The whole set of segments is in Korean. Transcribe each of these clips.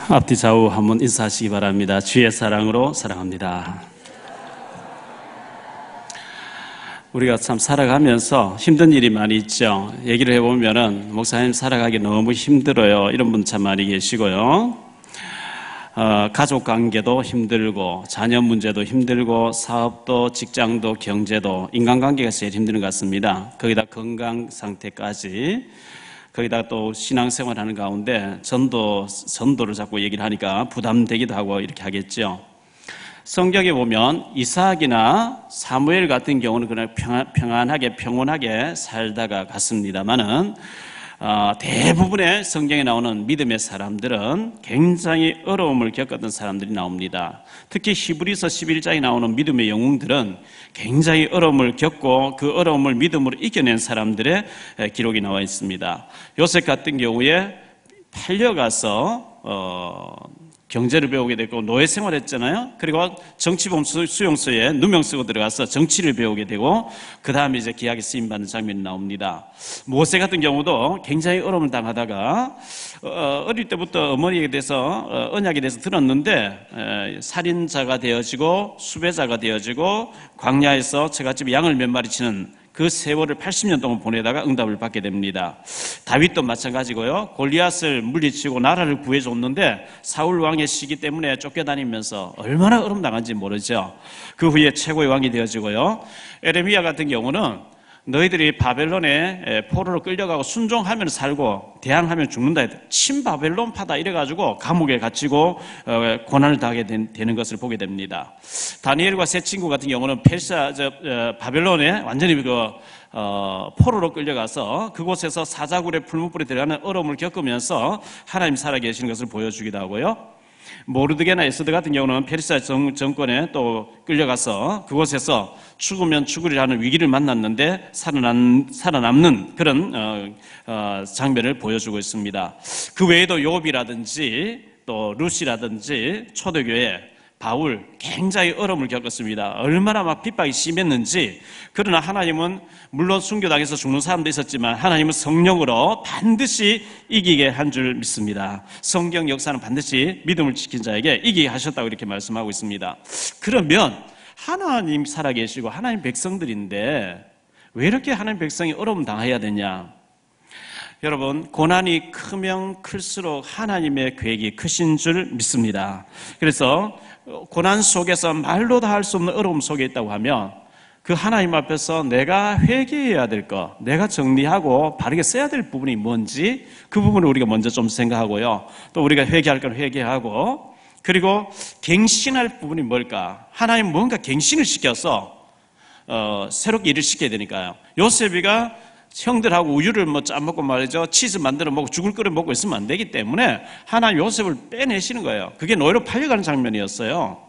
앞뒤 좌우 한번 인사하시기 바랍니다. 주의 사랑으로 사랑합니다. 우리가 참 살아가면서 힘든 일이 많이 있죠. 얘기를 해보면은 목사님 살아가기 너무 힘들어요, 이런 분 참 많이 계시고요. 가족 관계도 힘들고 자녀 문제도 힘들고 사업도 직장도 경제도 인간관계가 제일 힘든 것 같습니다. 거기다 건강 상태까지, 거기다 또 신앙생활하는 가운데 전도를 자꾸 얘기를 하니까 부담되기도 하고 이렇게 하겠죠. 성경에 보면 이삭이나 사무엘 같은 경우는 그냥 평안하게 평온하게 살다가 갔습니다만은 대부분의 성경에 나오는 믿음의 사람들은 굉장히 어려움을 겪었던 사람들이 나옵니다. 특히 히브리서 11장에 나오는 믿음의 영웅들은 굉장히 어려움을 겪고 그 어려움을 믿음으로 이겨낸 사람들의 기록이 나와 있습니다. 요셉 같은 경우에 팔려가서 경제를 배우게 됐고 노예 생활했잖아요. 그리고 정치범 수용소에 누명 쓰고 들어가서 정치를 배우게 되고 그 다음에 이제 기약에 쓰임받는 장면이 나옵니다. 모세 같은 경우도 굉장히 어려움을 당하다가 어릴 때부터 어머니에 대해서 언약에 대해서 들었는데 살인자가 되어지고 수배자가 되어지고 광야에서 저같이 양을 몇 마리 치는 그 세월을 80년 동안 보내다가 응답을 받게 됩니다. 다윗도 마찬가지고요. 골리앗을 물리치고 나라를 구해줬는데 사울 왕의 시기 때문에 쫓겨다니면서 얼마나 어려움 당한지 모르죠. 그 후에 최고의 왕이 되어지고요. 에레미야 같은 경우는 너희들이 바벨론에 포로로 끌려가고 순종하면 살고 대항하면 죽는다, 친바벨론파다 이래가지고 감옥에 갇히고 고난을 당하게 되는 것을 보게 됩니다. 다니엘과 세 친구 같은 경우는 바벨론에 완전히 포로로 끌려가서 그곳에서 사자굴에 풀무불에 들어가는 어려움을 겪으면서 하나님 살아계시는 것을 보여주기도 하고요. 모르드게나 에스더 같은 경우는 페르시아 정권에 또 끌려가서 그곳에서 죽으면 죽으리라는 위기를 만났는데 살아남는 그런 장면을 보여주고 있습니다. 그 외에도 욥이라든지 또 룻이라든지 초대교회 바울 굉장히 어려움을 겪었습니다. 얼마나 막 핍박이 심했는지. 그러나 하나님은 물론 순교당해서 죽는 사람도 있었지만 하나님은 성령으로 반드시 이기게 한 줄 믿습니다. 성경 역사는 반드시 믿음을 지킨 자에게 이기게 하셨다고 이렇게 말씀하고 있습니다. 그러면 하나님 살아계시고 하나님 백성들인데 왜 이렇게 하나님 백성이 어려움 당해야 되냐? 여러분, 고난이 크면 클수록 하나님의 계획이 크신 줄 믿습니다. 그래서 고난 속에서 말로 다 할 수 없는 어려움 속에 있다고 하면 그 하나님 앞에서 내가 회개해야 될 것, 내가 정리하고 바르게 써야 될 부분이 뭔지 그 부분을 우리가 먼저 좀 생각하고요. 또 우리가 회개할 건 회개하고, 그리고 갱신할 부분이 뭘까? 하나님 뭔가 갱신을 시켜서 새롭게 일을 시켜야 되니까요. 요셉이가 형들하고 우유를 짜먹고 말이죠, 치즈 만들어 먹고 죽을 끓여 먹고 있으면 안 되기 때문에 하나님 요셉을 빼내시는 거예요. 그게 노예로 팔려가는 장면이었어요.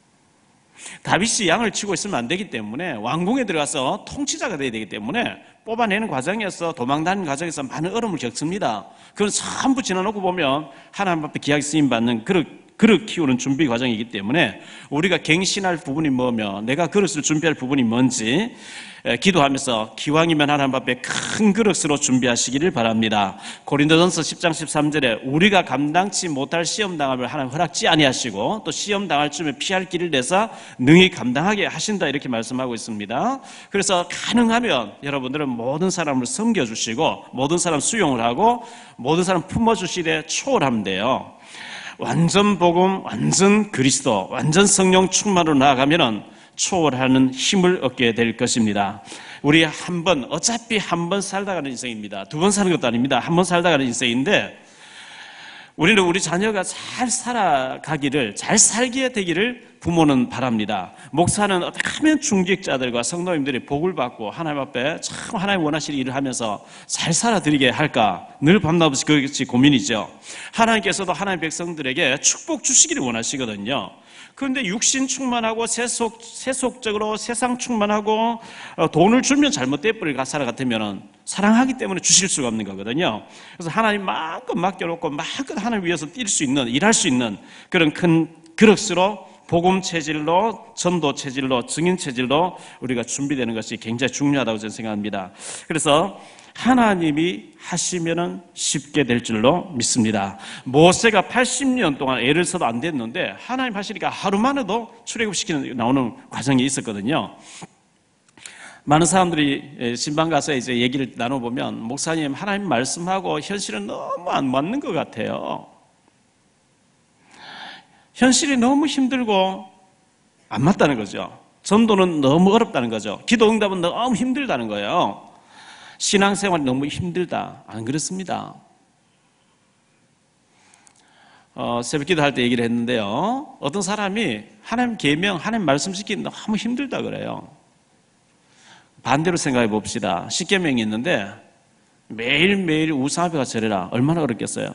다윗이 양을 치고 있으면 안 되기 때문에 왕궁에 들어가서 통치자가 되어야 되기 때문에 뽑아내는 과정에서 도망다니는 과정에서 많은 어려움을 겪습니다. 그건 전부 지나놓고 보면 하나님 앞에 귀하게 쓰임받는 그릇 키우는 준비 과정이기 때문에 우리가 갱신할 부분이 뭐며 내가 그릇을 준비할 부분이 뭔지 기도하면서 기왕이면 하나님 앞에 큰 그릇으로 준비하시기를 바랍니다. 고린도전서 10장 13절에 우리가 감당치 못할 시험당함을 하나님 허락지 아니하시고 또 시험당할 쯤에 피할 길을 내사 능히 감당하게 하신다, 이렇게 말씀하고 있습니다. 그래서 가능하면 여러분들은 모든 사람을 섬겨주시고 모든 사람 수용을 하고 모든 사람 품어주시되 초월하면 돼요. 완전 복음, 완전 그리스도, 완전 성령 충만으로 나아가면은 초월하는 힘을 얻게 될 것입니다. 우리 어차피 한 번 살다 가는 인생입니다. 두 번 사는 것도 아닙니다. 한 번 살다 가는 인생인데 우리는 우리 자녀가 잘 살아가기를, 잘 살게 되기를 부모는 바랍니다. 목사는 어떻게 하면 중직자들과 성도님들이 복을 받고 하나님 앞에 참 하나님 원하시는 일을 하면서 잘 살아드리게 할까 늘 밤낮없이 그것이 고민이죠. 하나님께서도 하나님 백성들에게 축복 주시기를 원하시거든요. 그런데 육신 충만하고 세속적으로 세상 충만하고 돈을 주면 잘못돼버릴 가사라 같으면 사랑하기 때문에 주실 수가 없는 거거든요. 그래서 하나님 마음껏 맡겨놓고 마음껏 하나님 위해서 뛸 수 있는, 일할 수 있는 그런 큰 그릇으로 복음 체질로, 전도 체질로, 증인 체질로 우리가 준비되는 것이 굉장히 중요하다고 저는 생각합니다. 그래서 하나님이 하시면은 쉽게 될 줄로 믿습니다. 모세가 80년 동안 애를 써도 안 됐는데 하나님 하시니까 하루만 해도 출애굽시키는 나오는 과정이 있었거든요. 많은 사람들이 신방 가서 이제 얘기를 나눠보면 목사님 하나님 말씀하고 현실은 너무 안 맞는 것 같아요. 현실이 너무 힘들고 안 맞다는 거죠. 전도는 너무 어렵다는 거죠. 기도 응답은 너무 힘들다는 거예요. 신앙생활이 너무 힘들다. 안 그렇습니다. 새벽 기도할 때 얘기를 했는데요. 어떤 사람이 하나님 계명, 하나님 말씀 지키기 너무 힘들다 그래요. 반대로 생각해 봅시다. 십계명이 있는데 매일매일 우상 앞에 가서 절해라. 얼마나 어렵겠어요?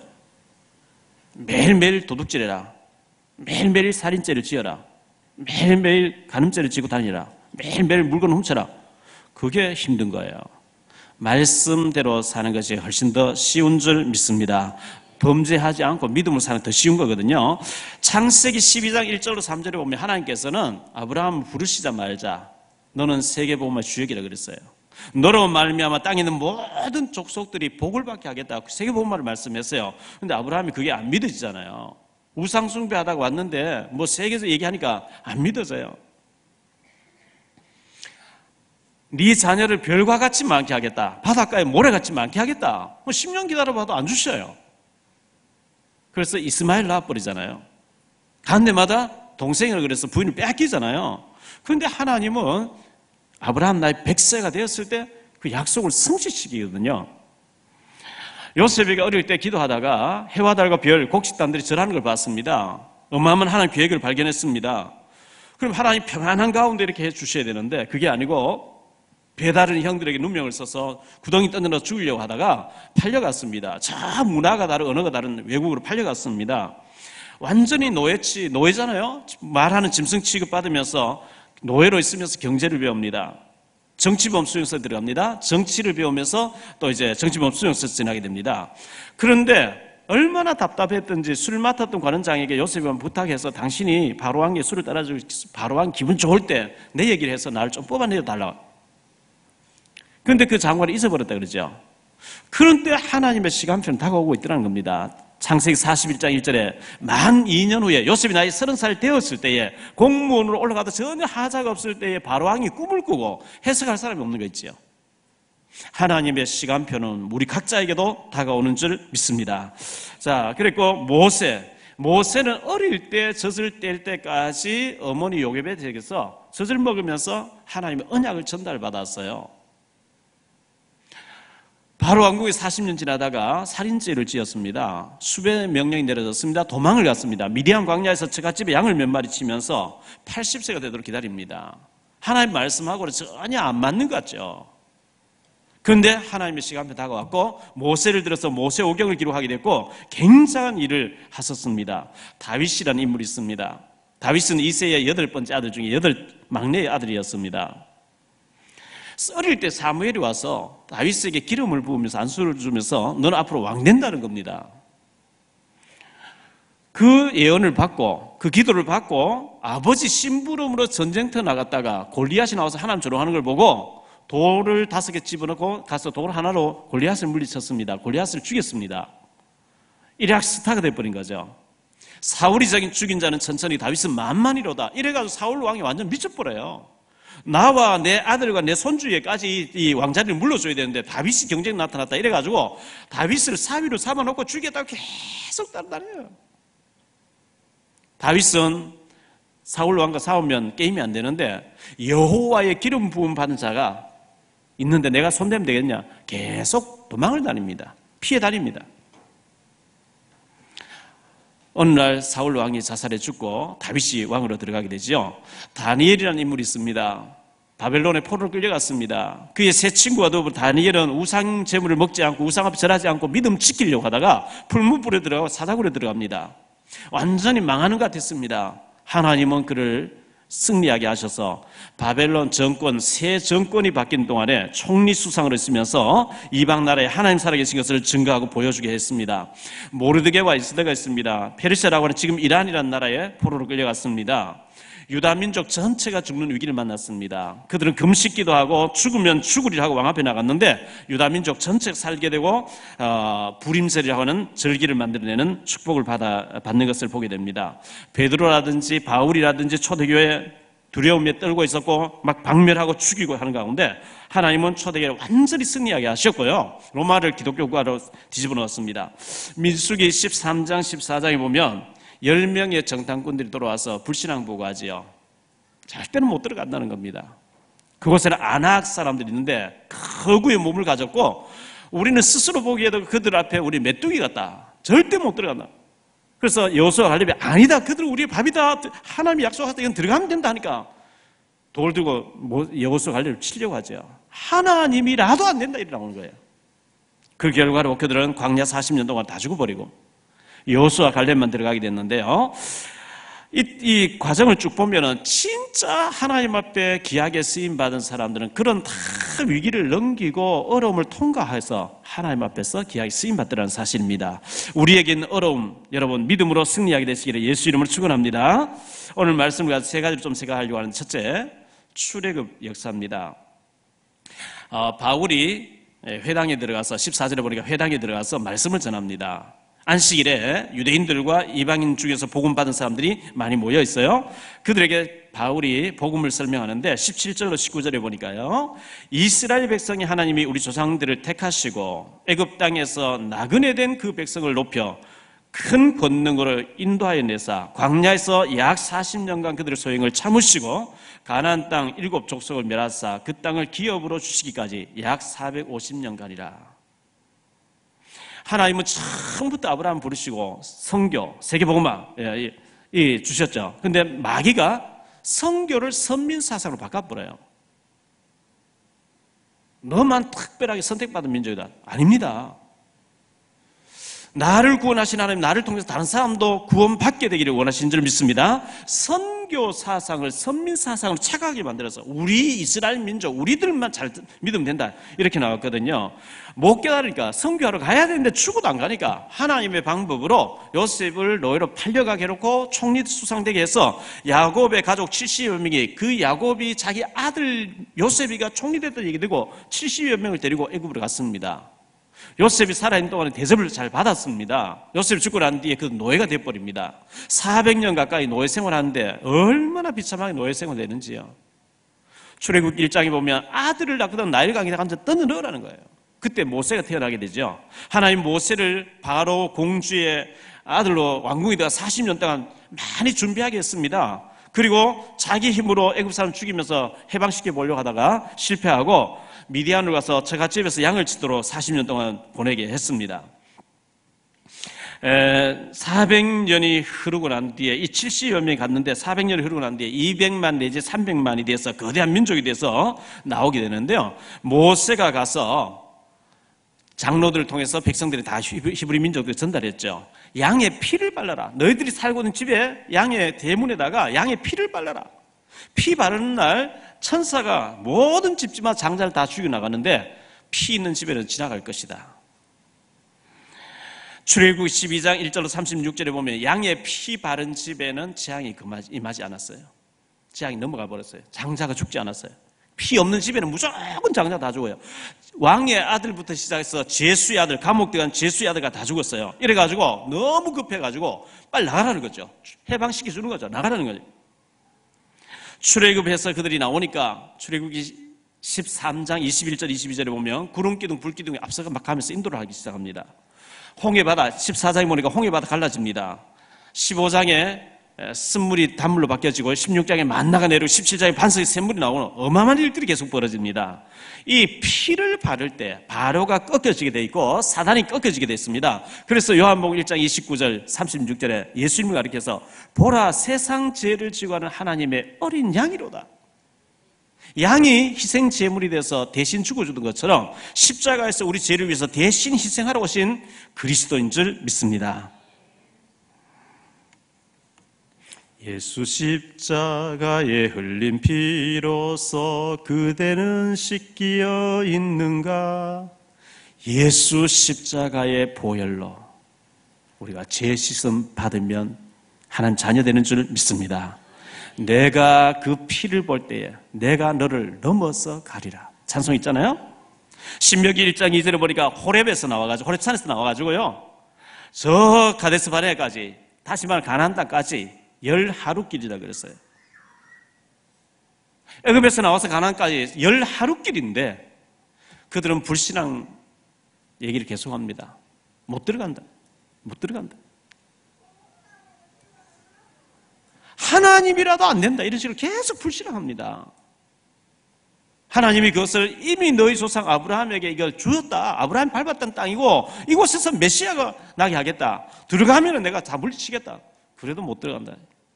매일매일 도둑질해라. 매일매일 살인죄를 지어라. 매일매일 간음죄를 지고 다니라. 매일매일 물건 훔쳐라. 그게 힘든 거예요. 말씀대로 사는 것이 훨씬 더 쉬운 줄 믿습니다. 범죄하지 않고 믿음으로 사는 더 쉬운 거거든요. 창세기 12장 1절로 3절에 보면 하나님께서는 아브라함을 부르시자마자 너는 세계복음의 주역이라 그랬어요. 너로 말미암아 땅에 있는 모든 족속들이 복을 받게 하겠다. 세계복음을 말씀했어요. 근데 아브라함이 그게 안 믿어지잖아요. 우상 숭배하다가 왔는데 뭐 세계에서 얘기하니까 안 믿어져요. 네 자녀를 별과 같이 많게 하겠다. 바닷가에 모래같이 많게 하겠다. 10년 기다려봐도 안 주셔요. 그래서 이스마엘 낳아버리잖아요. 간 데마다 동생을 그래서 부인을 뺏기잖아요. 그런데 하나님은 아브라함 나이 100세가 되었을 때 그 약속을 성취시키거든요. 요셉이가 어릴 때 기도하다가 해와 달과 별, 곡식단들이 절하는 걸 봤습니다. 어마어마한 하나님 계획을 발견했습니다. 그럼 하나님 평안한 가운데 이렇게 해주셔야 되는데 그게 아니고 배다른 형들에게 누명을 써서 구덩이 던져서 죽이려고 하다가 팔려갔습니다. 저 문화가 다르고 언어가 다른 외국으로 팔려갔습니다. 완전히 노예잖아요. 말하는 짐승 취급받으면서 노예로 있으면서 경제를 배웁니다. 정치범 수용소에 들어갑니다. 정치를 배우면서 또 이제 정치범 수용소에 지나게 됩니다. 그런데 얼마나 답답했던지 술 맡았던 관원장에게 요셉이 부탁해서 당신이 바로왕에게 술을 따라주고 바로왕 기분 좋을 때 내 얘기를 해서 나를 좀 뽑아내려 달라. 그런데 그 장관을 잊어버렸다 그러죠. 그런데 하나님의 시간표는 다가오고 있더라는 겁니다. 창세기 41장 1절에 만 2년 후에 요셉이 나이 30살 되었을 때에 공무원으로 올라가도 전혀 하자가 없을 때에 바로왕이 꿈을 꾸고 해석할 사람이 없는 거 있지요. 하나님의 시간표는 우리 각자에게도 다가오는 줄 믿습니다. 자, 그리고 모세는 어릴 때 젖을 뗄 때까지 어머니 요게벳에게서 젖을 먹으면서 하나님의 언약을 전달받았어요. 바로 왕국에 40년 지나다가 살인죄를 지었습니다. 수배 명령이 내려졌습니다. 도망을 갔습니다. 미디안 광야에서 처갓집에 양을 몇 마리 치면서 80세가 되도록 기다립니다. 하나님 말씀하고는 전혀 안 맞는 것 같죠. 그런데 하나님의 시간표 다가왔고 모세를 들어서 모세오경을 기록하게 됐고 굉장한 일을 하셨습니다. 다윗이라는 인물이 있습니다. 다윗은 이새의 8번째 아들 중에 막내 아들이었습니다. 어릴 때 사무엘이 와서 다윗에게 기름을 부으면서 안수를 주면서 너는 앞으로 왕 된다는 겁니다. 그 예언을 받고 그 기도를 받고 아버지 심부름으로 전쟁터 나갔다가 골리앗이 나와서 하나님 조롱하는 걸 보고 돌을 5개 집어넣고 가서 돌 하나로 골리앗을 물리쳤습니다. 골리앗을 죽였습니다. 이래 스타가 돼버린 거죠. 사울이 죽인 자는 천천히 다윗은 만만이로다. 이래가지고 사울 왕이 완전 미쳐버려요. 나와 내 아들과 내 손주에까지 이 왕자리를 물러줘야 되는데 다윗이 경쟁 나타났다 이래가지고 다윗을 사위로 삼아놓고 죽이겠다고 계속 따라다녀요. 다윗은 사울 왕과 싸우면 게임이 안 되는데 여호와의 기름 부음 받은 자가 있는데 내가 손대면 되겠냐? 계속 도망을 다닙니다. 피해 다닙니다. 어느 날 사울 왕이 자살해 죽고 다윗이 왕으로 들어가게 되죠. 다니엘이라는 인물이 있습니다. 바벨론에 포로를 끌려갔습니다. 그의 세 친구와 더불어 다니엘은 우상 제물을 먹지 않고 우상 앞에 절하지 않고 믿음 지키려고 하다가 풀무불에 들어가고 사자굴에 들어갑니다. 완전히 망하는 것 같았습니다. 하나님은 그를 승리하게 하셔서 바벨론 정권, 새 정권이 바뀐 동안에 총리 수상을 했으면서 이방 나라에 하나님 살아계신 것을 증거하고 보여주게 했습니다. 모르드게와 에스더가 있습니다. 페르시아라고 하는 지금 이란이라는 나라에 포로로 끌려갔습니다. 유다 민족 전체가 죽는 위기를 만났습니다. 그들은 금식기도 하고 죽으면 죽으리라 하고 왕 앞에 나갔는데 유다 민족 전체가 살게 되고 부림절이라고 하는 절기를 만들어내는 축복을 받는 것을 보게 됩니다. 베드로라든지 바울이라든지 초대교회 두려움에 떨고 있었고 막 박멸하고 죽이고 하는 가운데 하나님은 초대교회를 완전히 승리하게 하셨고요. 로마를 기독교 국가로 뒤집어 놓았습니다. 민수기 13장 14장에 보면 10명의 정탐꾼들이 돌아와서 불신앙 보고하지요. 절대로 못 들어간다는 겁니다. 그곳에는 아낙 사람들이 있는데 거구의 몸을 가졌고 우리는 스스로 보기에도 그들 앞에 우리 메뚜기 같다. 절대 못 들어간다. 그래서 여호수아 갈렙이 아니다. 그들 우리의 밥이다. 하나님이 약속하셨다. 이건 들어가면 된다 하니까 돌 들고 여호수아 갈렙을 치려고 하죠. 하나님이라도 안 된다 이러고 나오는 거예요. 그 결과로 그들은 광야 40년 동안 다 죽어버리고 여호수아 갈렙만 들어가게 됐는데요. 이 과정을 쭉 보면은 진짜 하나님 앞에 귀하게 쓰임 받은 사람들은 그런 다 위기를 넘기고 어려움을 통과해서 하나님 앞에서 귀하게 쓰임 받더라는 사실입니다. 우리에게는 어려움, 여러분 믿음으로 승리하게 되시기를 예수 이름으로 축원합니다. 오늘 말씀을 가지고 세 가지를 좀 생각하려고 하는 첫째, 출애굽 역사입니다. 바울이 회당에 들어가서 14절에 보니까 회당에 들어가서 말씀을 전합니다. 안식일에 유대인들과 이방인 중에서 복음 받은 사람들이 많이 모여 있어요. 그들에게 바울이 복음을 설명하는데 17절로 19절에 보니까요. 이스라엘 백성이 하나님이 우리 조상들을 택하시고 애굽 땅에서 나그네 된 그 백성을 높여 큰 권능으로 인도하여 내사 광야에서 약 40년간 그들의 소행을 참으시고 가나안 땅 7족속을 멸하사 그 땅을 기업으로 주시기까지 약 450년간이라. 하나님은 처음부터 아브라함 부르시고 성교, 세계복음화 주셨죠. 그런데 마귀가 성교를 선민사상으로 바꿔버려요. 너만 특별하게 선택받은 민족이다. 아닙니다. 나를 구원하신 하나님, 나를 통해서 다른 사람도 구원받게 되기를 원하신 줄 믿습니다. 선교 사상을 선민 사상으로 착하게 만들어서 우리 이스라엘 민족, 우리들만 잘 믿으면 된다 이렇게 나왔거든요. 못 깨달으니까 선교하러 가야 되는데 죽어도 안 가니까 하나님의 방법으로 요셉을 노예로 팔려가게 해놓고 총리 수상되게 해서 야곱의 가족 70여 명이 그 야곱이 자기 아들 요셉이가 총리 됐던 얘기 되고 70여 명을 데리고 애굽으로 갔습니다. 요셉이 살아있는 동안에 대접을 잘 받았습니다. 요셉이 죽고 난 뒤에 그 노예가 되어버립니다. 400년 가까이 노예 생활하는데 얼마나 비참하게 노예 생활되는지요. 출애굽 1장에 보면 아들을 낳거든 나일강에 앉아 떠들어라는 거예요. 그때 모세가 태어나게 되죠. 하나님 모세를 바로 공주의 아들로 왕궁에 들어가 40년 동안 많이 준비하게 했습니다. 그리고 자기 힘으로 애굽 사람 죽이면서 해방시켜 보려고 하다가 실패하고 미디안으로 가서 처갓집에서 양을 치도록 40년 동안 보내게 했습니다. 400년이 흐르고 난 뒤에 이 70여 명이 갔는데 400년이 흐르고 난 뒤에 200만 내지 300만이 돼서 거대한 민족이 돼서 나오게 되는데요. 모세가 가서 장로들을 통해서 백성들이 다 히브리 민족들 전달했죠. 양의 피를 발라라. 너희들이 살고 있는 집에 양의 대문에다가 양의 피를 발라라. 피 바르는 날 천사가 모든 집집마다 장자를 다 죽여나가는데 피 있는 집에는 지나갈 것이다. 출애굽 12장 1절로 36절에 보면 양의 피 바른 집에는 재앙이 임하지 않았어요. 재앙이 넘어가 버렸어요. 장자가 죽지 않았어요. 피 없는 집에는 무조건 장자 다 죽어요. 왕의 아들부터 시작해서 제수의 아들, 감옥 들어간 제수의 아들가 다 죽었어요. 이래가지고 너무 급해가지고 빨리 나가라는 거죠. 해방시켜주는 거죠. 나가라는 거죠. 출애굽해서 그들이 나오니까 출애굽기 13장 21절 22절에 보면 구름기둥 불기둥이 앞서가 막 가면서 인도를 하기 시작합니다. 홍해바다 14장에 보니까 홍해바다 갈라집니다. 15장에 쓴물이 단물로 바뀌어지고 16장에 만나가 내리고 17장에 반석의 샘물이 나오는 어마어마한 일들이 계속 벌어집니다. 이 피를 바를 때 바로가 꺾여지게 돼 있고 사단이 꺾여지게 돼 있습니다. 그래서 요한복음 1장 29절 36절에 예수님을 가리켜서 보라 세상 죄를 지고 하는 하나님의 어린 양이로다. 양이 희생 제물이 돼서 대신 죽어주는 것처럼 십자가에서 우리 죄를 위해서 대신 희생하러 오신 그리스도인 줄 믿습니다. 예수 십자가에 흘린 피로써 그대는 씻기어 있는가? 예수 십자가의 보혈로 우리가 죄 씻음 받으면 하나님 자녀 되는 줄 믿습니다. 내가 그 피를 볼 때에 내가 너를 넘어서 가리라. 찬송 있잖아요. 신명기 1장 2절에 보니까 호렙에서 나와가지고 호렙산에서 나와가지고요 저 가데스 바네아까지 다시 말하면 가나안 땅까지 10하루길이라 그랬어요. 애굽에서 나와서 가나안까지 10하루길인데 그들은 불신앙 얘기를 계속합니다. 못 들어간다. 못 들어간다. 하나님이라도 안 된다. 이런 식으로 계속 불신앙합니다. 하나님이 그것을 이미 너희 조상 아브라함에게 이걸 주었다. 아브라함이 밟았던 땅이고 이곳에서 메시아가 나게 하겠다. 들어가면 내가 다 물리치겠다. 그래도 못 들어간다.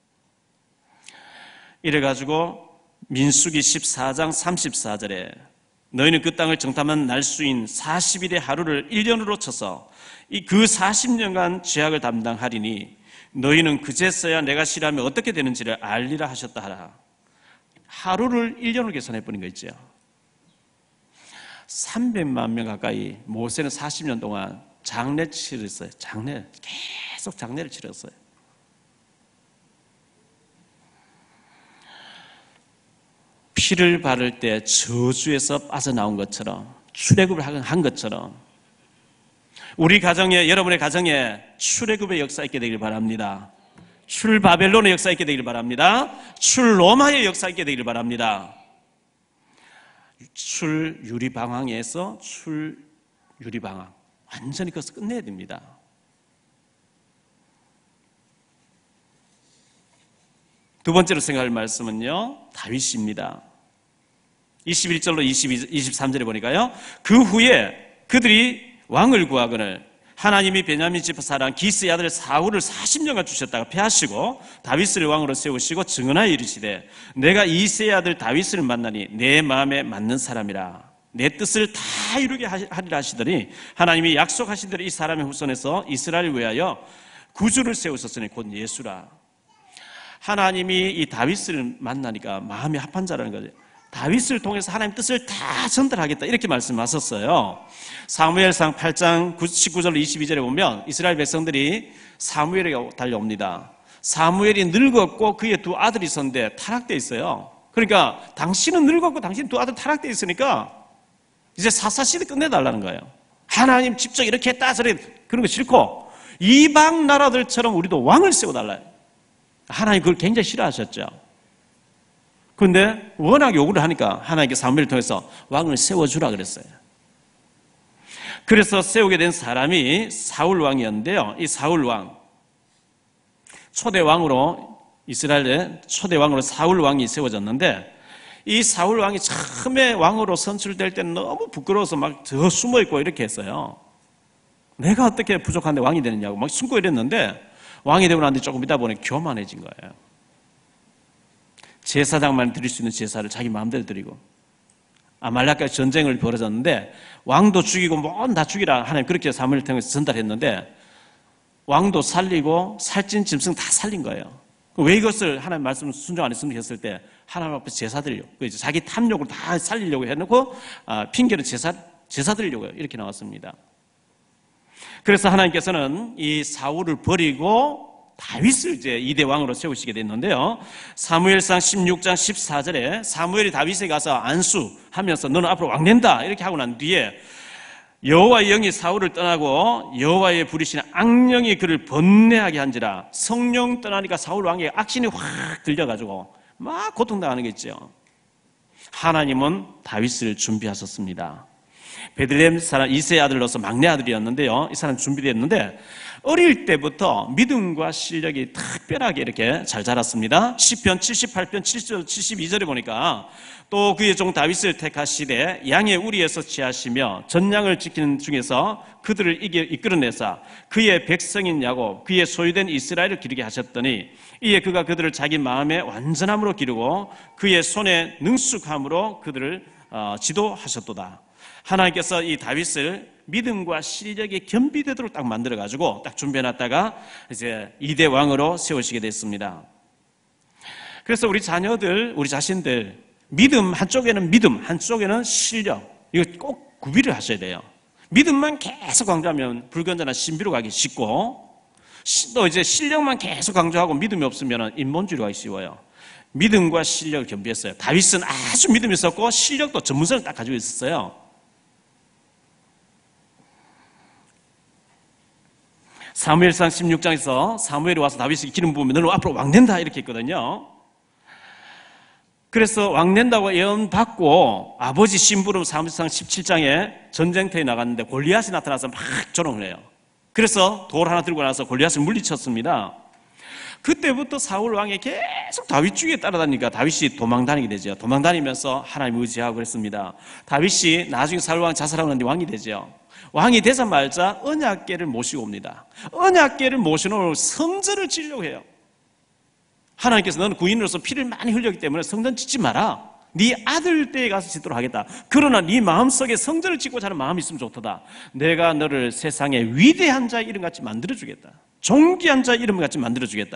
이래가지고 민수기 14장 34절에 너희는 그 땅을 정탐한 날수인 40일의 하루를 1년으로 쳐서 그 40년간 죄악을 담당하리니 너희는 그제서야 내가 싫어하면 어떻게 되는지를 알리라 하셨다 하라. 하루를 1년으로 계산해버린 거 있죠. 300만 명 가까이 모세는 40년 동안 장례 치렀어요. 계속 장례를 치렀어요. 피를 바를 때 저주에서 빠져나온 것처럼 출애굽을 한 것처럼 우리 가정에, 여러분의 가정에 출애굽의 역사 있게 되길 바랍니다. 출바벨론의 역사 있게 되길 바랍니다. 출로마의 역사 있게 되길 바랍니다. 출유리방황에서 출유리방황 완전히 그것을 끝내야 됩니다. 두 번째로 생각할 말씀은요 다윗입니다. 21절로 23절에 보니까요 그 후에 그들이 왕을 구하거늘 하나님이 베냐민 지파 사람 기스의 아들 사울을 40년간 주셨다가 패하시고 다윗을 왕으로 세우시고 증언하여 이르시되 내가 이새의 아들 다윗을 만나니 내 마음에 맞는 사람이라 내 뜻을 다 이루게 하리라 하시더니 하나님이 약속하신 대로 이 사람의 후손에서 이스라엘을 위하여 구주를 세우셨으니 곧 예수라. 하나님이 이 다윗을 만나니까 마음이 합한 자라는 거죠. 다윗을 통해서 하나님 뜻을 다 전달하겠다 이렇게 말씀하셨어요. 사무엘상 8장 19절 22절에 보면 이스라엘 백성들이 사무엘에게 달려옵니다. 사무엘이 늙었고 그의 두 아들이 있었는데 타락되어 있어요. 그러니까 당신은 늙었고 당신 두 아들 타락되어 있으니까 이제 사사시대 끝내달라는 거예요. 하나님 직접 이렇게 했다 그런 거 싫고 이방 나라들처럼 우리도 왕을 세워달라요. 하나님 그걸 굉장히 싫어하셨죠. 그런데 워낙 요구를 하니까 하나님께 사무엘을 통해서 왕을 세워주라 그랬어요. 그래서 세우게 된 사람이 사울 왕이었는데요. 이 사울 왕 초대 왕으로 이스라엘의 초대 왕으로 사울 왕이 세워졌는데 이 사울 왕이 처음에 왕으로 선출될 때는 너무 부끄러워서 막 저 숨어 있고 이렇게 했어요. 내가 어떻게 부족한데 왕이 되느냐고 막 숨고 이랬는데 왕이 되고 난 뒤 조금 있다 보니 교만해진 거예요. 제사장만 드릴 수 있는 제사를 자기 마음대로 드리고 아말렉과 전쟁을 벌어졌는데 왕도 죽이고 뭔 다 죽이라 하나님 그렇게 사무엘을 통해서 전달했는데 왕도 살리고 살찐 짐승 다 살린 거예요. 왜 이것을 하나님 말씀을 순종 안 했으면 했을 때 하나님 앞에 제사 드리려고 자기 탐욕을 다 살리려고 해놓고 핑계로 제사 드리려고 이렇게 나왔습니다. 그래서 하나님께서는 이 사울을 버리고 다윗을 이제 2대 왕으로 세우시게 됐는데요. 사무엘상 16장 14절에 사무엘이 다윗에 가서 안수하면서 너는 앞으로 왕 된다 이렇게 하고 난 뒤에 여호와의 영이 사울을 떠나고 여호와의 부리시는 악령이 그를 번뇌하게 한지라 성령 떠나니까 사울 왕에게 악신이 확 들려가지고 막 고통당하는 게 있죠. 하나님은 다윗을 준비하셨습니다. 베들레헴 사람 이새의 아들로서 막내 아들이었는데요. 이 사람 준비됐는데 어릴 때부터 믿음과 실력이 특별하게 이렇게 잘 자랐습니다. 시편 78편 7절 72절에 보니까 또 그의 종 다윗을 택하시되 양의 우리에서 취하시며 전양을 지키는 중에서 그들을 이끌어내사 그의 백성인 야곱 그의 소유된 이스라엘을 기르게 하셨더니 이에 그가 그들을 자기 마음에 완전함으로 기르고 그의 손에 능숙함으로 그들을 지도하셨도다. 하나님께서 이 다윗을 믿음과 실력이 겸비되도록 딱 만들어가지고 딱 준비해놨다가 이제 2대 왕으로 세우시게 됐습니다. 그래서 우리 자녀들, 우리 자신들 믿음 한쪽에는 믿음, 한쪽에는 실력 이거 꼭 구비를 하셔야 돼요. 믿음만 계속 강조하면 불건전한 신비로 가기 쉽고 또 이제 실력만 계속 강조하고 믿음이 없으면 인본주의로 가기 쉬워요. 믿음과 실력을 겸비했어요. 다윗은 아주 믿음이 있었고 실력도 전문성을 딱 가지고 있었어요. 사무엘상 16장에서 사무엘이 와서 다윗에게 기름 부으면 너는 앞으로 왕된다 이렇게 했거든요. 그래서 왕된다고 예언받고 아버지 심부름 사무엘상 17장에 전쟁터에 나갔는데 골리앗이 나타나서 막 조롱을 해요. 그래서 돌 하나 들고 나서 골리앗을 물리쳤습니다. 그때부터 사울 왕이 계속 다윗 주위에 따라다니니까 다윗이 도망다니게 되죠. 도망다니면서 하나님 의지하고 그랬습니다. 다윗이 나중에 사울 왕 자살하고 난뒤 왕이 되죠. 왕이 되자마자 언약궤를 모시고 옵니다. 언약궤를 모시는 성전을 지으려고 해요. 하나님께서 너는 구인으로서 피를 많이 흘렸기 때문에 성전 짓지 마라. 네 아들 때에 가서 짓도록 하겠다. 그러나 네 마음속에 성전을 짓고자 하는 마음이 있으면 좋다. 내가 너를 세상에 위대한 자의 이름같이 만들어주겠다. 존귀한 자의 이름같이 만들어주겠다.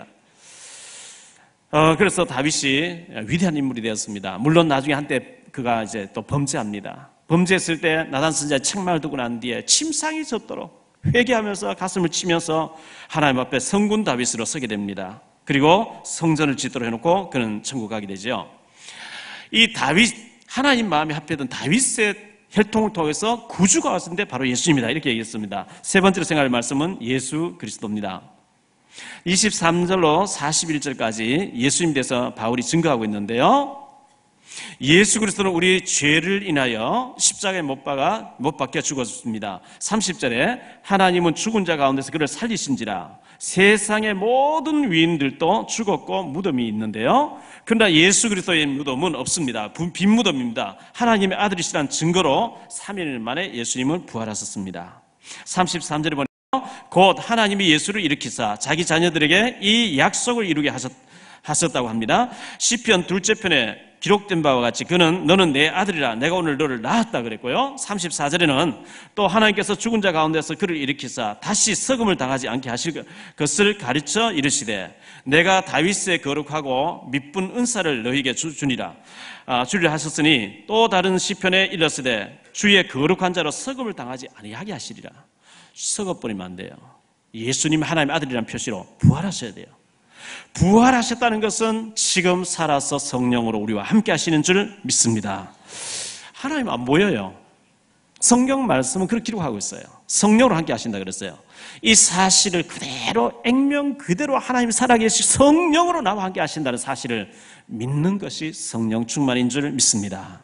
그래서 다윗이 위대한 인물이 되었습니다. 물론 나중에 한때 그가 이제 또 범죄합니다. 범죄했을 때 나단 선지자의 책망을 듣고 난 뒤에 침상이 젖도록 회개하면서 가슴을 치면서 하나님 앞에 성군 다윗으로 서게 됩니다. 그리고 성전을 짓도록 해놓고 그는 천국 가게 되죠. 이 다윗, 하나님 마음이 합했던 다윗의 혈통을 통해서 구주가 왔는데 바로 예수님이다 이렇게 얘기했습니다. 세 번째로 생각할 말씀은 예수 그리스도입니다. 23절로 41절까지 예수님에 대해서 바울이 증거하고 있는데요. 예수 그리스도는 우리 죄를 인하여 십자가에 못 박혀 죽었습니다. 30절에 하나님은 죽은 자 가운데서 그를 살리신지라 세상의 모든 위인들도 죽었고 무덤이 있는데요. 그러나 예수 그리스도의 무덤은 없습니다. 빈 무덤입니다. 하나님의 아들이시라는 증거로 3일 만에 예수님은 부활하셨습니다. 33절에 보면 곧 하나님이 예수를 일으키사 자기 자녀들에게 이 약속을 이루게 하셨다고 합니다. 시편 2째 편에 기록된 바와 같이 너는 내 아들이라 내가 오늘 너를 낳았다 그랬고요. 34절에는 또 하나님께서 죽은 자 가운데서 그를 일으키사 다시 썩음을 당하지 않게 하실 것을 가르쳐 이르시되 내가 다윗의 거룩하고 미쁜 은사를 너희에게 주리라 하셨으니 또 다른 시편에 일렀으되 주의 거룩한 자로 썩음을 당하지 아니하게 하시리라. 썩어버리면 안 돼요. 예수님 하나님의 아들이라는 표시로 부활하셔야 돼요. 부활하셨다는 것은 지금 살아서 성령으로 우리와 함께 하시는 줄 믿습니다. 하나님 안 보여요. 성경 말씀은 그렇게 기록하고 있어요. 성령으로 함께 하신다 그랬어요. 이 사실을 그대로 액면 그대로 하나님 살아계시 성령으로 나와 함께 하신다는 사실을 믿는 것이 성령 충만인 줄 믿습니다.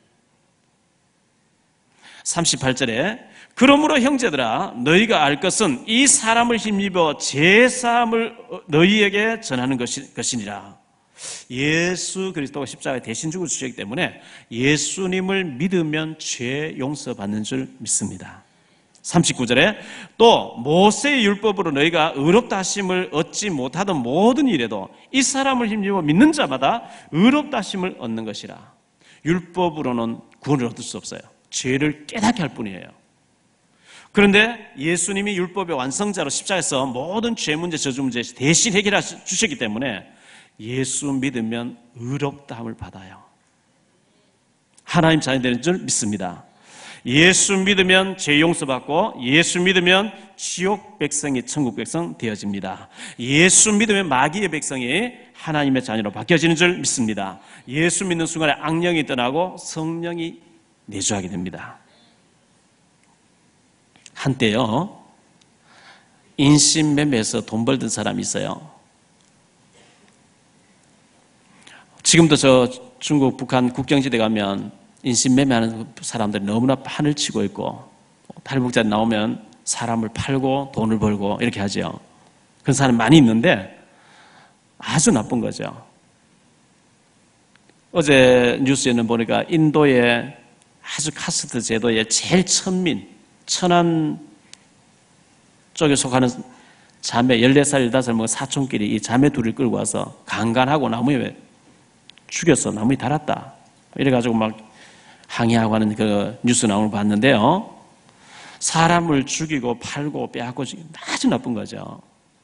38절에 그러므로 형제들아 너희가 알 것은 이 사람을 힘입어 제사함을 너희에게 전하는 것이니라. 예수 그리스도가 십자가에 대신 죽을 주셨기 때문에 예수님을 믿으면 죄 용서받는 줄 믿습니다. 39절에 또 모세의 율법으로 너희가 의롭다 하심을 얻지 못하던 모든 일에도 이 사람을 힘입어 믿는 자마다 의롭다 하심을 얻는 것이라. 율법으로는 구원을 얻을 수 없어요. 죄를 깨닫게 할 뿐이에요. 그런데 예수님이 율법의 완성자로 십자가에서 모든 죄 문제, 저주 문제 대신 해결해 주셨기 때문에 예수 믿으면 의롭다함을 받아요. 하나님 자녀 되는 줄 믿습니다. 예수 믿으면 죄 용서받고 예수 믿으면 지옥 백성이 천국 백성 되어집니다. 예수 믿으면 마귀의 백성이 하나님의 자녀로 바뀌어지는 줄 믿습니다. 예수 믿는 순간에 악령이 떠나고 성령이 내주하게 됩니다. 한때요 인신매매에서 돈 벌던 사람이 있어요. 지금도 저 중국, 북한 국경지대 가면 인신매매하는 사람들이 너무나 판을 치고 있고 탈북자 나오면 사람을 팔고 돈을 벌고 이렇게 하죠. 그런 사람이 많이 있는데 아주 나쁜 거죠. 어제 뉴스에는 보니까 인도의 아주 카스트 제도의 제일 천안 쪽에 속하는 자매 14살, 15살 먹은 사촌끼리 이 자매 둘을 끌고 와서 강간하고 나무에 죽였어. 나무에 달았다. 이래가지고 막 항의하고 하는 그 뉴스 나오는 거 봤는데요. 사람을 죽이고 팔고 빼앗고 아주 나쁜 거죠.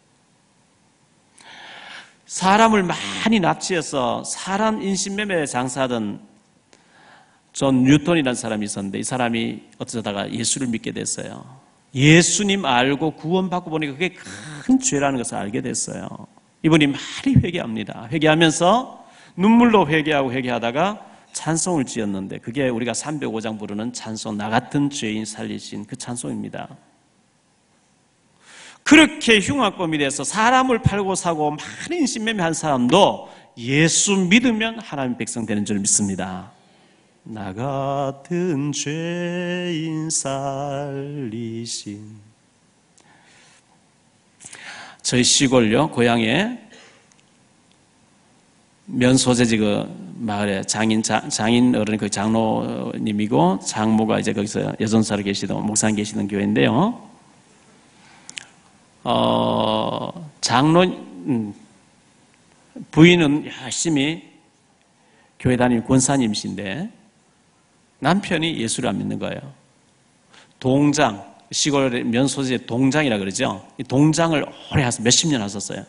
사람을 많이 납치해서 사람 인신매매 장사하던 존 뉴턴이라는 사람이 있었는데 이 사람이 어쩌다가 예수를 믿게 됐어요. 예수님 알고 구원받고 보니까 그게 큰 죄라는 것을 알게 됐어요. 이분이 많이 회개합니다. 회개하면서 눈물로 회개하고 회개하다가 찬송을 지었는데 그게 우리가 305장 부르는 찬송, 나 같은 죄인 살리신 그 찬송입니다. 그렇게 흉악범이 돼서 사람을 팔고 사고 많은 인신매매한 사람도 예수 믿으면 하나님 백성 되는 줄 믿습니다. 나 같은 죄인 살리신. 저희 시골요 고향에 면소재지 그 마을에 장인 어른 그 장로님이고 장모가 이제 거기서 여전사로 계시던 목사님 계시던 교회인데요. 장로 부인은 열심히 교회 다니는 권사님이신데 남편이 예수를 안 믿는 거예요. 동장, 시골 면소재 동장이라 그러죠. 이 동장을 오래 해서 몇십 년 하셨어요.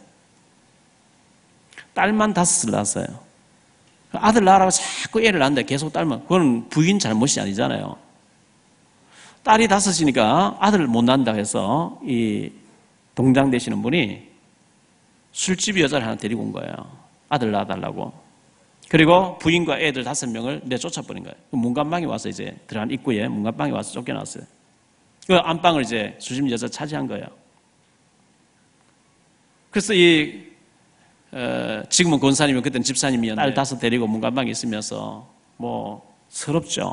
딸만 5을 낳았어요. 아들 낳으라고 자꾸 애를 낳는데 계속 딸만, 그건 부인 잘못이 아니잖아요. 딸이 5이니까 아들을 못 낳는다 해서 이 동장 되시는 분이 술집 여자를 하나 데리고 온 거예요. 아들 낳아달라고. 그리고 부인과 애들 5명을 내쫓아버린 거예요. 문간방에 와서 이제 들어간 입구에 문간방에 와서 쫓겨났어요. 그 안방을 이제 술집 여자 차지한 거예요. 그래서 지금은 권사님이면 그때는 집사님이었는데 딸 5 데리고 문간방에 있으면서 뭐 서럽죠.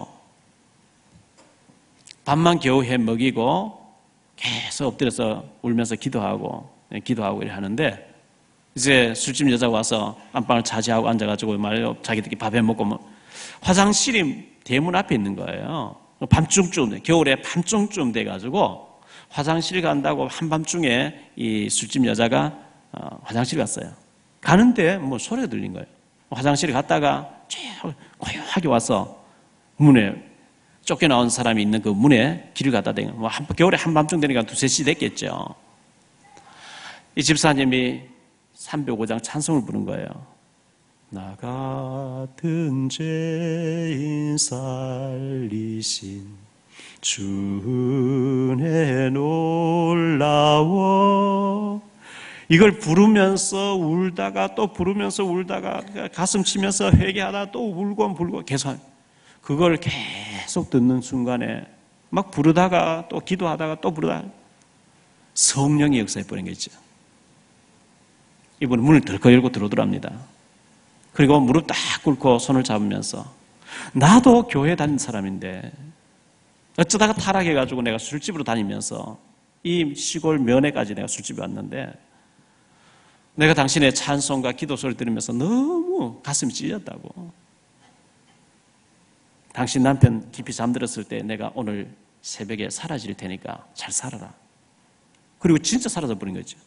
밥만 겨우 해 먹이고 계속 엎드려서 울면서 기도하고 이렇게 하는데 이제 술집 여자가 와서 안방을 차지하고 앉아가지고 말이요 자기들끼리 밥 해 먹고 뭐 화장실이 대문 앞에 있는 거예요. 밤중쯤 겨울에 밤중쯤 돼가지고 화장실 간다고 한밤중에 이 술집 여자가 화장실 갔어요. 가는데 뭐 소리가 들린 거예요. 화장실에 갔다가 쭉 고요하게 와서 문에 쫓겨나온 사람이 있는 그 문에 길을 갖다 대고 뭐 겨울에 한밤중 되니까 2, 3시 됐겠죠. 이 집사님이 305장 찬송을 부른 거예요. 나 같은 죄인 살리신 주 은혜 놀라워. 이걸 부르면서 울다가 또 부르면서 울다가 가슴 치면서 회개하다가 또 울고 불고 계속 그걸 계속 듣는 순간에 막 부르다가 또 기도하다가 또 부르다가 성령이 역사해버린 거죠. 이분은 문을 덜컥 열고 들어오더랍니다. 그리고 무릎 딱 꿇고 손을 잡으면서 나도 교회 다닌 사람인데 어쩌다가 타락해가지고 내가 술집으로 다니면서 이 시골 면회까지 내가 술집에 왔는데 내가 당신의 찬송과 기도 소리를 들으면서 너무 가슴이 찢었다고. 당신 남편 깊이 잠들었을 때 내가 오늘 새벽에 사라질 테니까 잘 살아라. 그리고 진짜 사라져버린 거죠.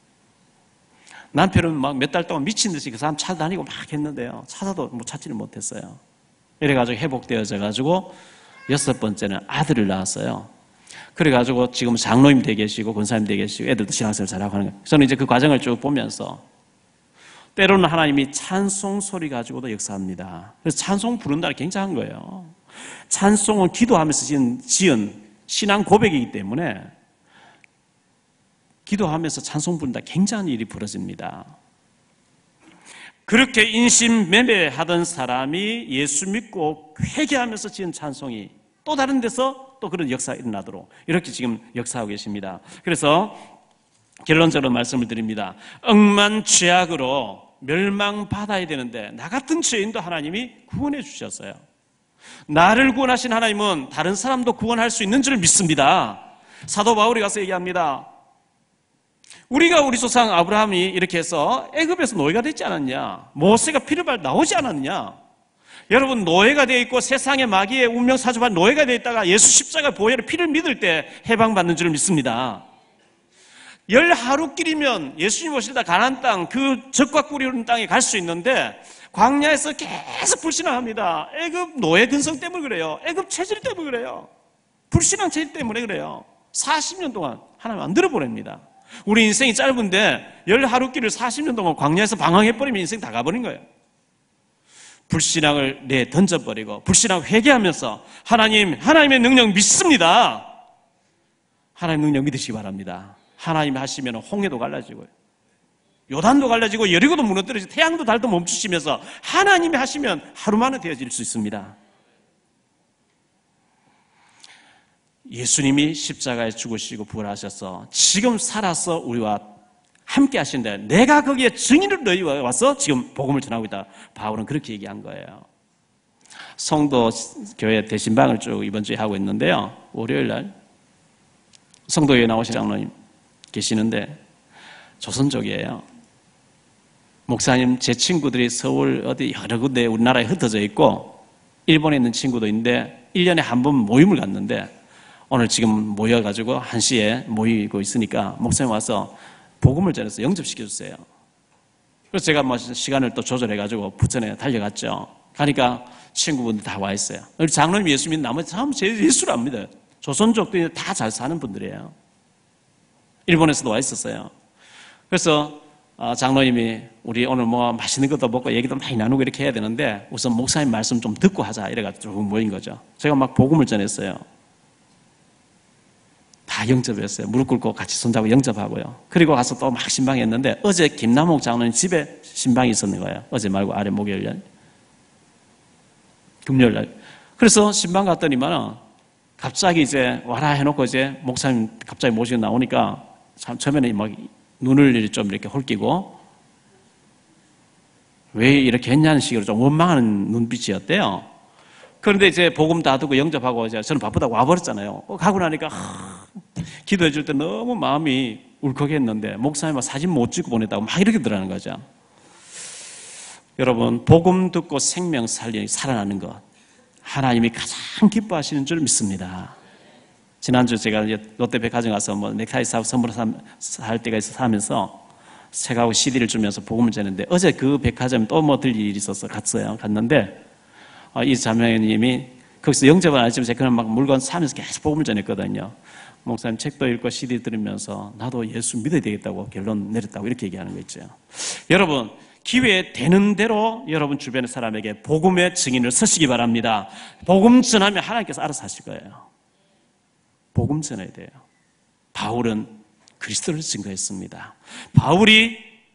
남편은 막 몇 달 동안 미친 듯이 그 사람 찾아다니고 막 했는데요. 찾아도 뭐 찾지를 못했어요. 이래가지고 회복되어져가지고 6번째는 아들을 낳았어요. 그래가지고 지금 장로님 되 계시고 권사님 되 계시고 애들도 신앙생활 잘하고 하는 거예요. 저는 이제 그 과정을 쭉 보면서 때로는 하나님이 찬송 소리 가지고도 역사합니다. 그래서 찬송 부른다는 게 굉장한 거예요. 찬송은 기도하면서 지은 신앙 고백이기 때문에 기도하면서 찬송 부른다 굉장한 일이 벌어집니다. 그렇게 인신매매하던 사람이 예수 믿고 회개하면서 지은 찬송이 또 다른 데서 또 그런 역사가 일어나도록 이렇게 지금 역사하고 계십니다. 그래서 결론적으로 말씀을 드립니다. 억만 죄악으로 멸망받아야 되는데 나 같은 죄인도 하나님이 구원해 주셨어요. 나를 구원하신 하나님은 다른 사람도 구원할 수 있는 줄 믿습니다. 사도 바울이 가서 얘기합니다. 우리가 우리 조상 아브라함이 이렇게 해서 애굽에서 노예가 됐지 않았냐? 모세가 피를 발 나오지 않았냐? 여러분 노예가 되어 있고 세상의 마귀의 운명 사주반 노예가 되어 있다가 예수 십자가 보혈의 피를 믿을 때 해방받는 줄 믿습니다. 10하루길이면 예수님 오시다 가나안 땅 그 적과 꿀이 흐르는 땅에 갈 수 있는데 광야에서 계속 불신앙합니다. 애굽 노예 근성 때문에 그래요. 애굽 체질 때문에 그래요. 불신앙 체질 때문에 그래요. 40년 동안 하나님 안 들어보냅니다. 우리 인생이 짧은데 10하루길을 40년 동안 광야에서 방황해버리면 인생 다 가버린 거예요. 불신앙을 던져버리고 불신앙 회개하면서 하나님의 능력 믿습니다. 하나님 능력 믿으시기 바랍니다. 하나님이 하시면 홍해도 갈라지고요. 요단도 갈라지고 여리고도 무너뜨려지고 태양도 달도 멈추시면서 하나님이 하시면 하루 만에 되어질 수 있습니다. 예수님이 십자가에 죽으시고 부활하셔서 지금 살아서 우리와 함께 하신데 내가 거기에 증인으로 너희와 와서 지금 복음을 전하고 있다. 바울은 그렇게 얘기한 거예요. 성도 교회 대신방을 쭉 이번 주에 하고 있는데요. 월요일 날 성도교회 나오신 장로님 계시는데 조선족이에요. 목사님 제 친구들이 서울 어디 여러 군데 우리나라에 흩어져 있고 일본에 있는 친구도 있는데 1년에 한 번 모임을 갔는데 오늘 지금 모여가지고 1시에 모이고 있으니까 목사님 와서 복음을 전해서 영접시켜주세요. 그래서 제가 뭐 시간을 또 조절해가지고 부천에 달려갔죠. 가니까 친구분들 다 와 있어요. 우리 장로님 예수 믿는 나머지 참 예수를 압니다. 조선족들이 다 잘 사는 분들이에요. 일본에서도 와 있었어요. 그래서 장로님이 우리 오늘 뭐 맛있는 것도 먹고 얘기도 많이 나누고 이렇게 해야 되는데 우선 목사님 말씀 좀 듣고 하자 이래가지고 모인 거죠. 제가 막 복음을 전했어요. 다 영접했어요. 무릎 꿇고 같이 손잡고 영접하고요. 그리고 가서 또 막 신방했는데 어제 김남옥 장로님 집에 신방이 있었는 거예요. 어제 말고 아래 목요일날 금요일날. 그래서 신방 갔더니만 갑자기 이제 와라 해놓고 이제 목사님 갑자기 모시고 나오니까 참 처음에는 막 눈을 좀 이렇게 홀끼고 왜 이렇게 했냐는 식으로 좀 원망하는 눈빛이었대요. 그런데 이제 복음 다 듣고 영접하고 이제 저는 바쁘다고 와버렸잖아요. 가고 나니까 기도해 줄 때 너무 마음이 울컥했는데 목사님은 사진 못 찍고 보냈다고 막 이렇게 들어가는 거죠. 여러분 복음 듣고 생명 살아나는 것 하나님이 가장 기뻐하시는 줄 믿습니다. 지난주 제가 롯데백화점 가서 뭐 넥타이 사고 선물 살 때가 있어서 사면서 책하고 CD를 주면서 복음을 전했는데 어제 그 백화점 또 뭐 들릴 일이 있어서 갔는데 이 자매님이 거기서 영접은 안 했지만 제가 그냥 막 물건 사면서 계속 복음을 전했거든요. 목사님 책도 읽고 CD 들으면서 나도 예수 믿어야 되겠다고 결론 내렸다고 이렇게 얘기하는 거 있죠. 여러분 기회 되는 대로 여러분 주변의 사람에게 복음의 증인을 서시기 바랍니다. 복음 전하면 하나님께서 알아서 하실 거예요. 복음 전해야 돼요. 바울은 그리스도를 증거했습니다. 바울이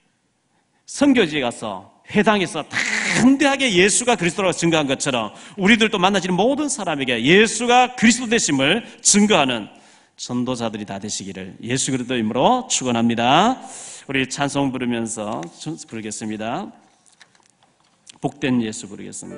선교지에 가서 회당에서 담대하게 예수가 그리스도라고 증거한 것처럼 우리들도 만나지는 모든 사람에게 예수가 그리스도 되심을 증거하는 전도자들이 다 되시기를 예수 그리스도 이름으로 축원합니다. 우리 찬송 부르면서 부르겠습니다. 복된 예수 부르겠습니다.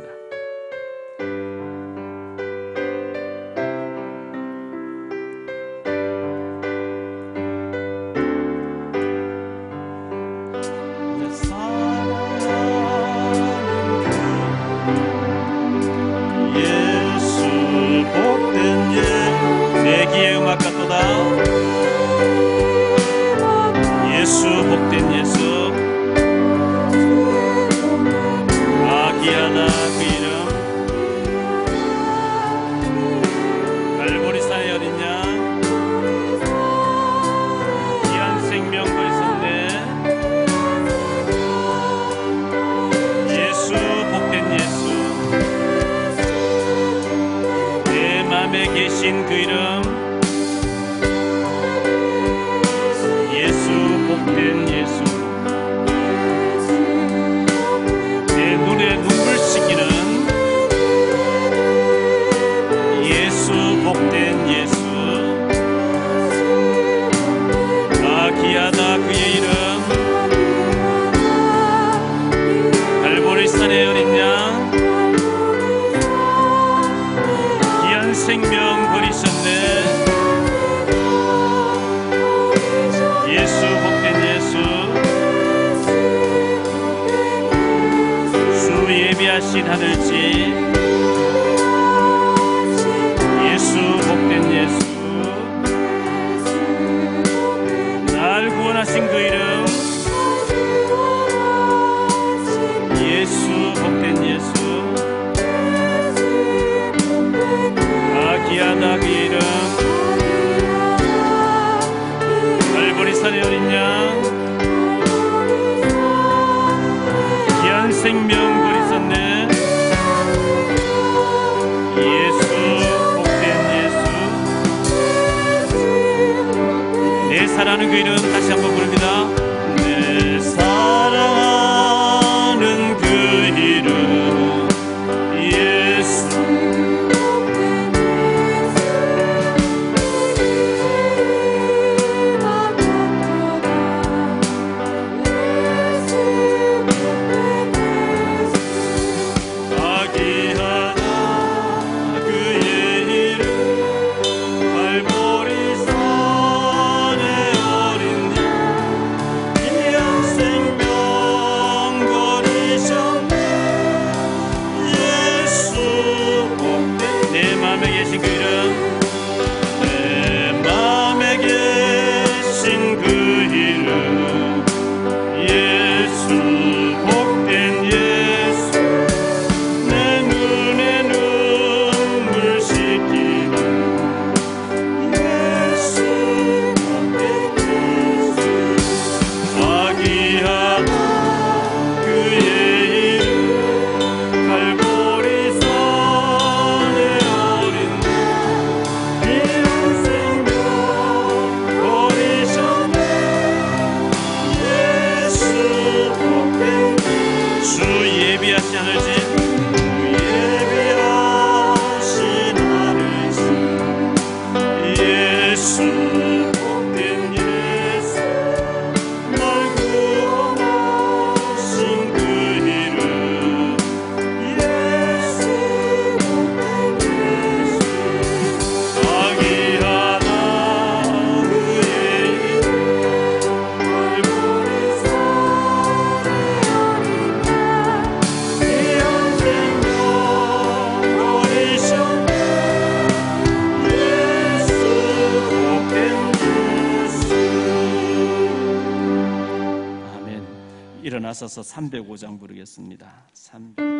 생명 버리셨네. 일어나서서 305장 부르겠습니다. 300.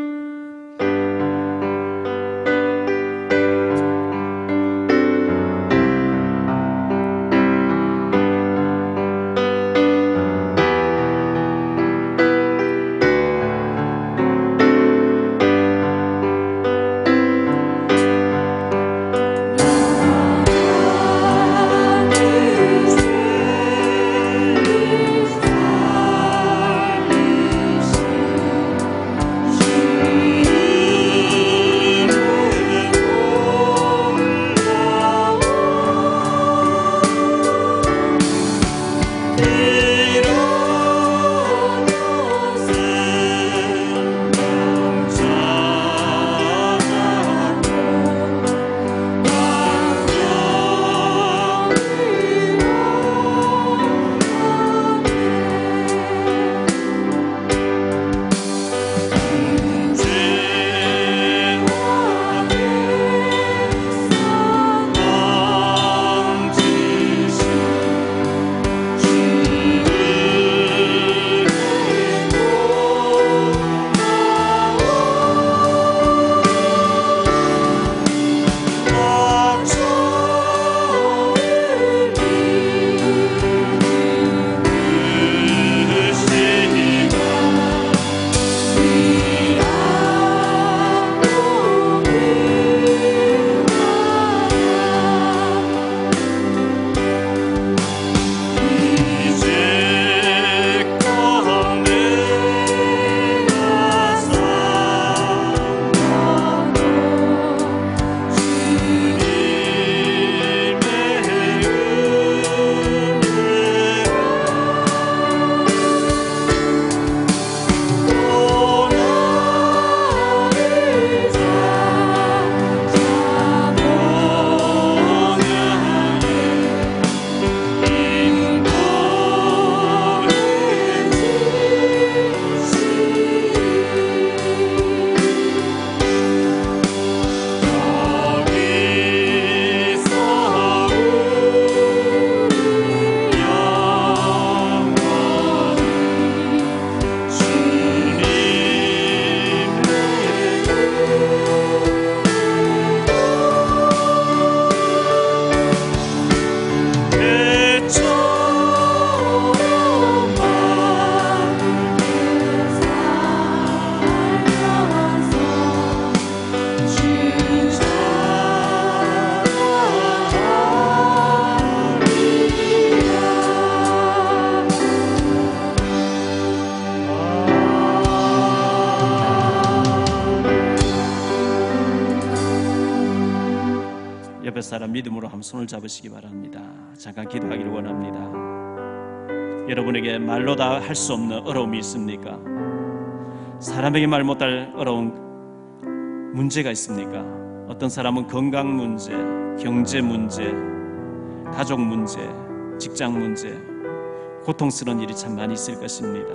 옆에 사람 믿음으로 한번 손을 잡으시기 바랍니다. 잠깐 기도하기를 원합니다. 여러분에게 말로 다 할 수 없는 어려움이 있습니까? 사람에게 말 못할 어려운 문제가 있습니까? 어떤 사람은 건강 문제, 경제 문제, 가족 문제, 직장 문제, 고통스러운 일이 참 많이 있을 것입니다.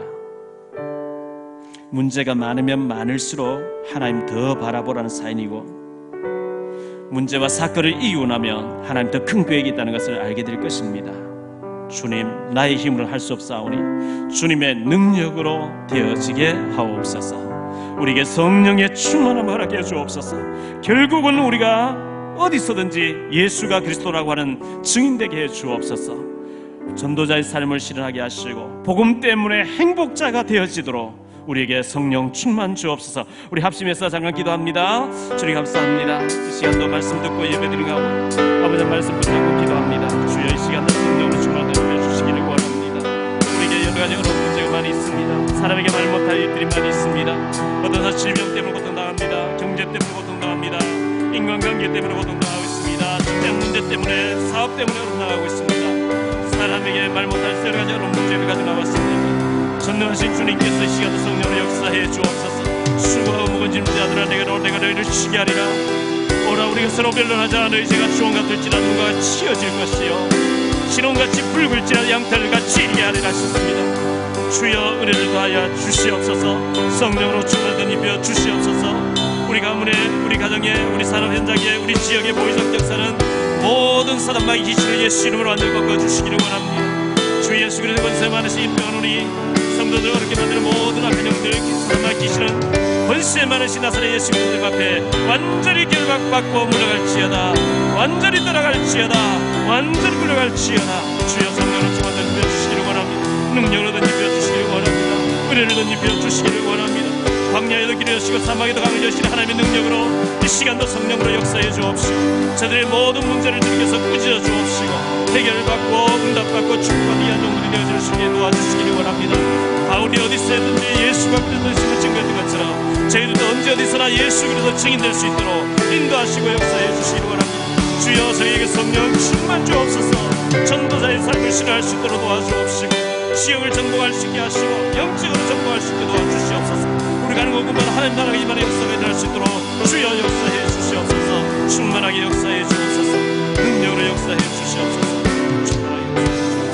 문제가 많으면 많을수록 하나님 더 바라보라는 사인이고, 문제와 사건을 이기고 나면 하나님 더 큰 계획이 있다는 것을 알게 될 것입니다. 주님, 나의 힘으로 할 수 없사오니 주님의 능력으로 되어지게 하옵소서. 우리에게 성령의 충만함을 허락해 주옵소서. 결국은 우리가 어디서든지 예수가 그리스도라고 하는 증인되게 해 주옵소서. 전도자의 삶을 실현하게 하시고 복음 때문에 행복자가 되어지도록 우리에게 성령 충만 주옵소서. 우리 합심해서 잠깐 기도합니다. 주님 감사합니다. 이 시간도 말씀 듣고 예배드리고 아버지 말씀 붙잡고 기도합니다. 주여 이 시간도 성령으로 충만하게 해주시기를 원합니다. 우리에게 여러 가지 어려운 문제가 많이 있습니다. 사람에게 말 못할 일들이 많이 있습니다. 어떤 사람 질병 때문에 고통당합니다. 경제 때문에 고통당합니다. 인간관계 때문에 고통당하고 있습니다. 직장 문제 때문에, 사업 때문에 고통당하고 있습니다. 사람에게 말 못할 여러 가지 어려운 문제가 가지고 나왔습니다. 전능하신 주님께서 이 시간도 성령으로 역사해 주옵소서. 수고하고 무거운 자들아 내가 너희를 치게 하리라. 오라 우리가 서로 변론하지 않아 의지가 주홍 같을지라 누가 치어질 것이요 진홍같이 붉을지라 양털같이 일게 하리라 하셨습니다. 주여 은혜를 더하여 주시옵소서. 성령으로 충만한 입혀 주시옵소서. 우리 가문에, 우리 가정에, 우리 산업 현장에, 우리 지역의 보이성 역사는 모든 사단마귀 기치를 예수 이름으로 완전히 꺾어주시기를 원합니다. 주 예수 그리스도 권세 많으신 병원이 성도들 어렵게 만드는 모든 악한 영들 사람만 끼시는 권세 많으신 나사렛 예수 그리스도 앞에 완전히 결박받고 물러갈지어다. 완전히 떠나갈지어다. 완전히 물러갈지어다. 주여 성령으로 충만한 던집어주시기를 원합니다. 능력으로 던집어주시기를 원합니다. 은혜를 던집어주시기를 원합니다. 광야에도 길을 여시고 사막에도 강을 여시는 하나님의 능력으로 이 시간도 성령으로 역사해 주옵시고 저들의 모든 문제를 들켜서 꾸짖어 주옵시고 해결받고 응답받고 축복하기 위한 영혼이 되어줄 수 있게 도와주시기를 원합니다. 바울이 어디서든지 예수가 그리스도의 증거했던 것처럼 저희들도 언제 어디서나 예수 그리스도 증인될 수 있도록 인도하시고 역사해 주시기를 원합니다. 주여 저희에게 성령 충만 주옵소서. 전도자의 삶을 실현할 수 있도록 도와주옵시고 지역을 정복할 수 있게 하시고 영적으로 정복할 수 있게 도와주시옵소서. 우리가 하는 것보다 하나님 나라가 이만의 역사가 일어날 수 있도록 주여 역사해 주시옵소서. 충만하게 역사해 주옵소서. 능력으로 역사해 주시옵소서. 충만하게 역사해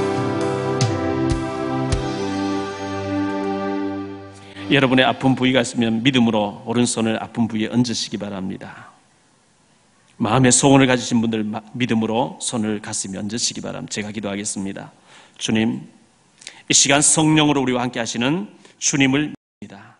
주옵소서. 여러분의 아픈 부위가 있으면 믿음으로 오른손을 아픈 부위에 얹으시기 바랍니다. 마음의 소원을 가지신 분들 믿음으로 손을 가슴에 얹으시기 바랍니다. 제가 기도하겠습니다. 주님, 이 시간 성령으로 우리와 함께 하시는 주님을 믿습니다.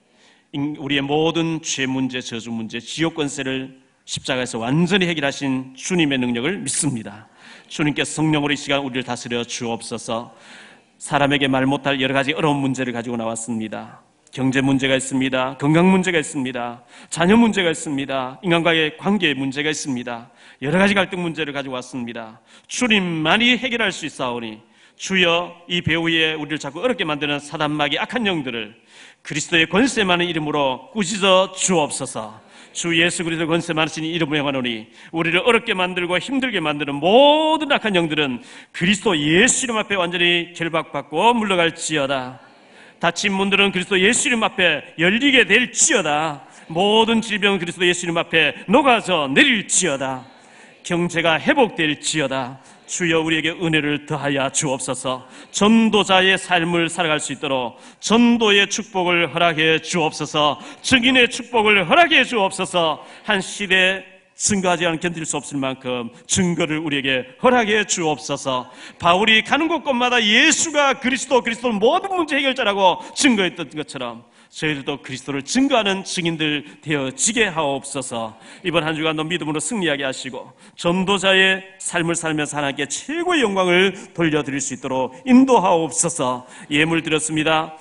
우리의 모든 죄 문제, 저주 문제, 지옥 권세를 십자가에서 완전히 해결하신 주님의 능력을 믿습니다. 주님께서 성령으로 이 시간 우리를 다스려 주옵소서. 사람에게 말 못할 여러 가지 어려운 문제를 가지고 나왔습니다. 경제 문제가 있습니다. 건강 문제가 있습니다. 자녀 문제가 있습니다. 인간과의 관계의 문제가 있습니다. 여러 가지 갈등 문제를 가지고 왔습니다. 주님만이 해결할 수 있사오니 주여 이 배후 위에 우리를 자꾸 어렵게 만드는 사단마귀 악한 영들을 그리스도의 권세 많은 이름으로 꾸짖어 주옵소서. 주 예수 그리스도 권세 많으신 이름으로 명하노니 우리를 어렵게 만들고 힘들게 만드는 모든 악한 영들은 그리스도 예수 이름 앞에 완전히 결박받고 물러갈지어다. 다친 문들은 그리스도 예수 이름 앞에 열리게 될지어다. 모든 질병은 그리스도 예수 이름 앞에 녹아져 내릴지어다. 경제가 회복될지어다. 주여 우리에게 은혜를 더하여 주옵소서. 전도자의 삶을 살아갈 수 있도록 전도의 축복을 허락해 주옵소서. 증인의 축복을 허락해 주옵소서. 한 시대 증거하지 않으면 견딜 수 없을 만큼 증거를 우리에게 허락해 주옵소서. 바울이 가는 곳곳마다 예수가 그리스도는 모든 문제 해결자라고 증거했던 것처럼 저희들도 그리스도를 증거하는 증인들 되어지게 하옵소서. 이번 한 주간도 믿음으로 승리하게 하시고 전도자의 삶을 살면서 하나님께 최고의 영광을 돌려드릴 수 있도록 인도하옵소서. 예물 드렸습니다.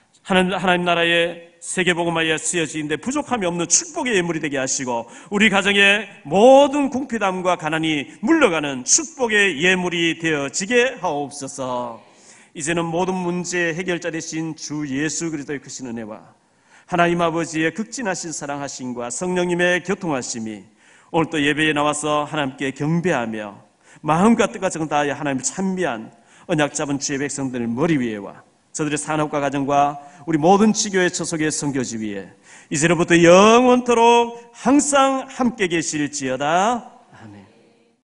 하나님 나라의 세계복음화에 쓰여지는데 부족함이 없는 축복의 예물이 되게 하시고 우리 가정의 모든 궁핍함과 가난이 물러가는 축복의 예물이 되어지게 하옵소서. 이제는 모든 문제의 해결자 되신 주 예수 그리스도의 크신 은혜와 하나님 아버지의 극진하신 사랑하심과 성령님의 교통하심이 오늘 또 예배에 나와서 하나님께 경배하며 마음과 뜻과 정을 다하여 하나님을 찬미한 언약 잡은 주의 백성들 머리 위에와 저들의 산업과 가정과 우리 모든 지교의 처속의 선교지 위에 이제로부터 영원토록 항상 함께 계실지어다.